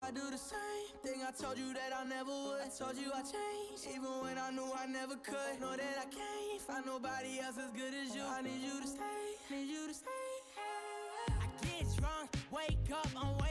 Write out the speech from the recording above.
I do the same thing I told you that I never would. I told you I changed, even when I knew I never could. Know that I can't find nobody else as good as you. I need you to stay, need you to stay. I get drunk, wake up, I'm